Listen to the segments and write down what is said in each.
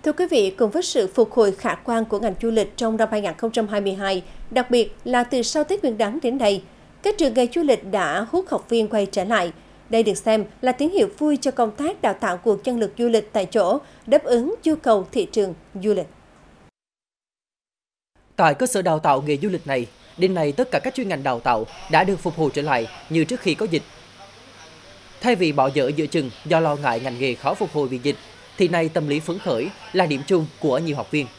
Thưa quý vị, cùng với sự phục hồi khả quan của ngành du lịch trong năm 2022, đặc biệt là từ sau Tết Nguyên đán đến nay, các trường nghề du lịch đã hút học viên quay trở lại. Đây được xem là tín hiệu vui cho công tác đào tạo nguồn nhân lực du lịch tại chỗ, đáp ứng nhu cầu thị trường du lịch. Tại cơ sở đào tạo nghề du lịch này, đến nay tất cả các chuyên ngành đào tạo đã được phục hồi trở lại như trước khi có dịch. Thay vì bỏ dở giữa chừng do lo ngại ngành nghề khó phục hồi vì dịch, thì nay tâm lý phấn khởi là điểm chung của nhiều học viên.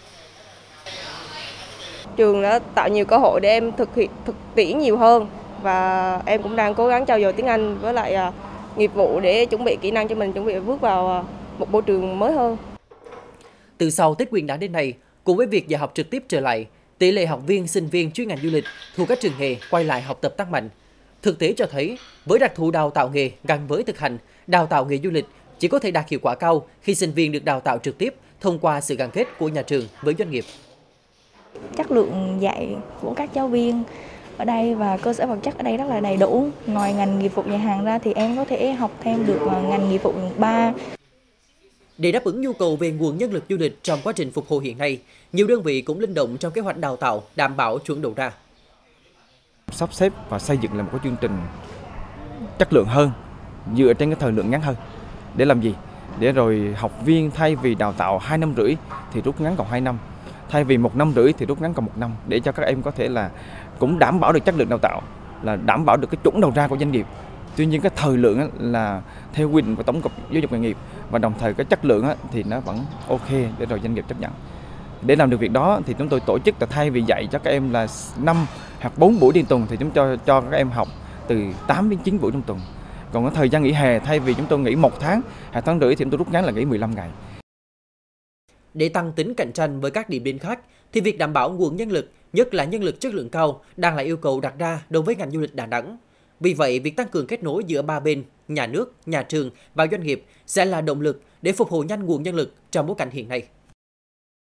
Trường đã tạo nhiều cơ hội để em thực tiễn nhiều hơn và em cũng đang cố gắng trau dồi tiếng Anh với lại nghiệp vụ để chuẩn bị kỹ năng cho mình, chuẩn bị bước vào một môi trường mới hơn. Từ sau Tết Nguyên đán đến nay, cùng với việc dạy học trực tiếp trở lại, tỷ lệ học viên, sinh viên chuyên ngành du lịch thuộc các trường nghề quay lại học tập tăng mạnh. Thực tế cho thấy, với đặc thù đào tạo nghề gắn với thực hành, đào tạo nghề du lịch chỉ có thể đạt hiệu quả cao khi sinh viên được đào tạo trực tiếp thông qua sự gắn kết của nhà trường với doanh nghiệp. Chất lượng dạy của các giáo viên ở đây và cơ sở vật chất ở đây rất là đầy đủ. Ngoài ngành nghiệp vụ nhà hàng ra thì em có thể học thêm được ngành nghiệp vụ bar. Để đáp ứng nhu cầu về nguồn nhân lực du lịch trong quá trình phục hồi hiện nay, nhiều đơn vị cũng linh động trong kế hoạch đào tạo đảm bảo chuẩn đầu ra. Sắp xếp và xây dựng là một cái chương trình chất lượng hơn, dựa trên cái thời lượng ngắn hơn. Để làm gì? Để rồi học viên thay vì đào tạo 2 năm rưỡi thì rút ngắn còn 2 năm. Thay vì 1 năm rưỡi thì rút ngắn còn 1 năm, để cho các em có thể là cũng đảm bảo được chất lượng đào tạo, là đảm bảo được cái chuẩn đầu ra của doanh nghiệp. Tuy nhiên cái thời lượng là theo quy định của Tổng cục Giáo dục nghề nghiệp, và đồng thời cái chất lượng thì nó vẫn ok để rồi doanh nghiệp chấp nhận. Để làm được việc đó thì chúng tôi tổ chức là thay vì dạy cho các em là 5 hoặc 4 buổi liên tuần thì chúng cho các em học từ 8 đến 9 buổi trong tuần. Còn cái thời gian nghỉ hè thay vì chúng tôi nghỉ 1 tháng, 2 tháng rưỡi thì chúng tôi rút ngắn là nghỉ 15 ngày. Để tăng tính cạnh tranh với các điểm đến khác, thì việc đảm bảo nguồn nhân lực, nhất là nhân lực chất lượng cao, đang là yêu cầu đặt ra đối với ngành du lịch Đà Nẵng. Vì vậy, việc tăng cường kết nối giữa ba bên, nhà nước, nhà trường và doanh nghiệp sẽ là động lực để phục hồi nhanh nguồn nhân lực trong bối cảnh hiện nay.